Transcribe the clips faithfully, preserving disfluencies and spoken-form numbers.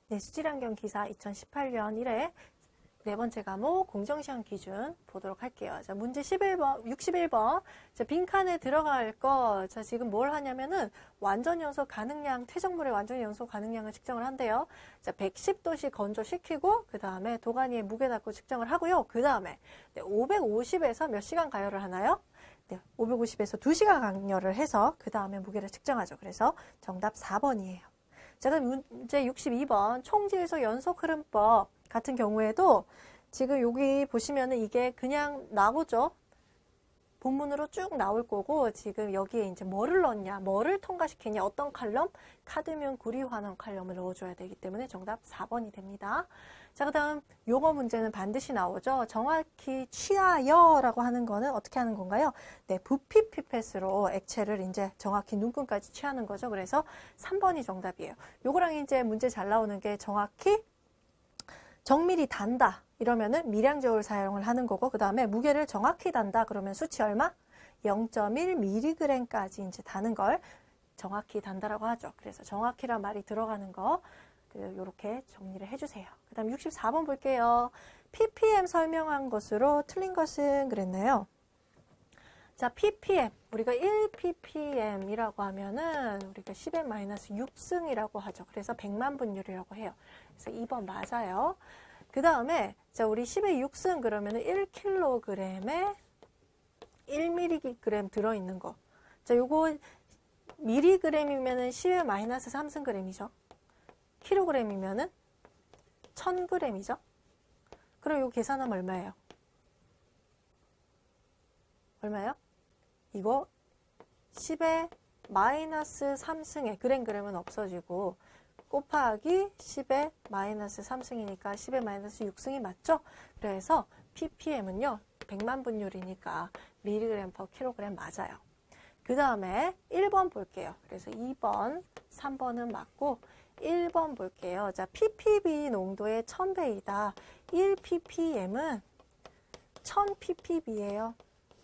네, 수질환경 기사 이천십팔 년 일 회 네 번째 과목 공정시험 기준 보도록 할게요. 자, 문제 십일 번, 육십일 번. 자, 빈칸에 들어갈 거. 자, 지금 뭘 하냐면은 완전 연소 가능량, 퇴적물의 완전 연소 가능량을 측정을 한대요. 자, 백십 도씨 건조시키고, 그 다음에 도가니에 무게 닿고 측정을 하고요. 그 다음에 네, 오백오십에서 몇 시간 가열을 하나요? 네, 오백오십에서 두 시간 가열을 해서 그 다음에 무게를 측정하죠. 그래서 정답 사 번이에요. 자, 그럼 문제 육십이 번. 총지에서 연속 흐름법 같은 경우에도 지금 여기 보시면은 이게 그냥 나오죠. 본문으로 쭉 나올 거고, 지금 여기에 이제 뭐를 넣었냐, 뭐를 통과시켰냐, 어떤 칼럼? 카드뮴 구리환원 칼럼을 넣어줘야 되기 때문에 정답 사 번이 됩니다. 자, 그 다음 요거 문제는 반드시 나오죠. 정확히 취하여라고 하는 거는 어떻게 하는 건가요? 네, 부피 피펫으로 액체를 이제 정확히 눈금까지 취하는 거죠. 그래서 삼 번이 정답이에요. 요거랑 이제 문제 잘 나오는 게 정확히 정밀히 단다 이러면은 미량저울 사용을 하는 거고, 그 다음에 무게를 정확히 단다 그러면 수치 얼마? 영 점 일 밀리그램까지 이제 다는 걸 정확히 단다라고 하죠. 그래서 정확히란 말이 들어가는 거 요렇게 정리를 해주세요. 그 다음 육십사 번 볼게요. ppm 설명한 것으로 틀린 것은 그랬나요? 자, ppm 우리가 일 ppm이라고 하면은 우리가 십의 마이너스 육 승이라고 하죠. 그래서 백만 분율이라고 해요. 그래서 이 번 맞아요. 그 다음에 자, 우리 십의 육 승 그러면은 일 킬로그램에 일 밀리그램 들어있는 거. 자, 요거 밀리그램이면은 십의 마이너스 삼 승그램이죠. 킬로그램이면은 천 그램이죠. 그럼 요 계산하면 얼마예요? 얼마예요? 이거 십의 마이너스 삼 승에 그램그램은 없어지고 곱하기 십의 마이너스 삼 승이니까 십의 마이너스 육 승이 맞죠? 그래서 ppm은요 백만 분율이니까 밀리그램 퍼 킬로그램 맞아요. 그 다음에 일 번 볼게요. 그래서 이 번, 삼 번은 맞고 일 번 볼게요. 자, ppb 농도의 천 배이다. 일 ppm은 천 ppb예요.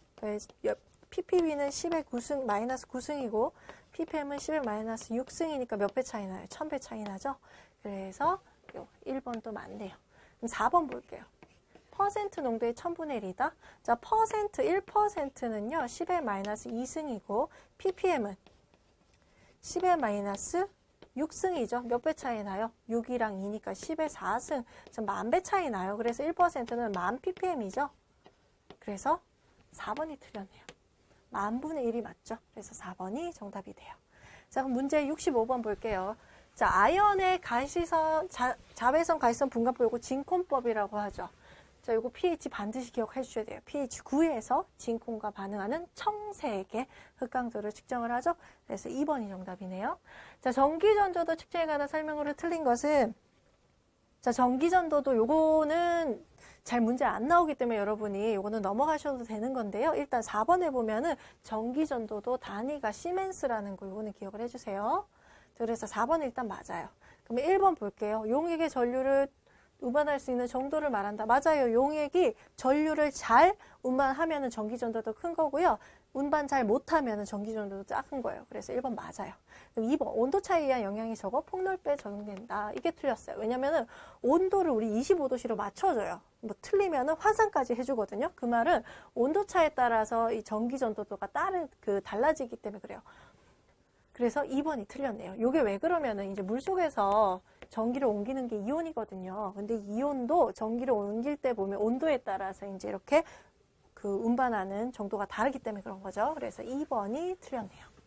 ppb는 십의 구 승, 마이너스 구 승이고 ppm은 십의 마이너스 육 승이니까 몇 배 차이 나요? 천 배 차이 나죠? 그래서 일 번도 맞네요. 그럼 사 번 볼게요. 퍼센트 농도의 천분의 일이다. 자, 퍼센트 일 퍼센트는요 십의 마이너스 이 승이고 ppm은 십의 마이너스 육 승이죠. 몇 배 차이 나요? 육이랑 이니까 십의 사 승. 만 배 차이 나요. 그래서 일 퍼센트는 만 ppm이죠. 그래서 사 번이 틀렸네요. 만분의 일이 맞죠? 그래서 사 번이 정답이 돼요. 자, 그럼 문제 육십오 번 볼게요. 자, 아연의 가시선, 자, 자외선 가시선 분간법, 요거 진콘법이라고 하죠. 자, 요거 pH 반드시 기억해 주셔야 돼요. pH 구에서 진콘과 반응하는 청색의 흑강도를 측정을 하죠. 그래서 이 번이 정답이네요. 자, 전기전도도 측정에 관한 설명으로 틀린 것은, 자, 전기전도도 요거는 잘 문제 안 나오기 때문에 여러분이 요거는 넘어가셔도 되는 건데요. 일단 사 번에 보면은 전기전도도 단위가 시멘스라는 거 요거는 기억을 해주세요. 그래서 사 번 일단 맞아요. 그러면 일 번 볼게요. 용액의 전류를 운반할 수 있는 정도를 말한다. 맞아요. 용액이 전류를 잘 운반하면은 전기전도도 큰 거고요. 운반 잘 못하면은 전기전도도 작은 거예요. 그래서 일 번 맞아요. 그럼 이 번 온도 차이에 의한 영향이 적어 폭넓게 적용된다. 이게 틀렸어요. 왜냐면은 온도를 우리 이십오 도씨로 맞춰줘요. 뭐 틀리면은 환산까지 해주거든요. 그 말은 온도 차에 따라서 이 전기전도도가 다른 그 달라지기 때문에 그래요. 그래서 이 번이 틀렸네요. 이게 왜 그러면은 이제 물속에서 전기를 옮기는 게 이온이거든요. 근데 이온도 전기를 옮길 때 보면 온도에 따라서 이제 이렇게 그 운반하는 정도가 다르기 때문에 그런 거죠. 그래서 이 번이 틀렸네요.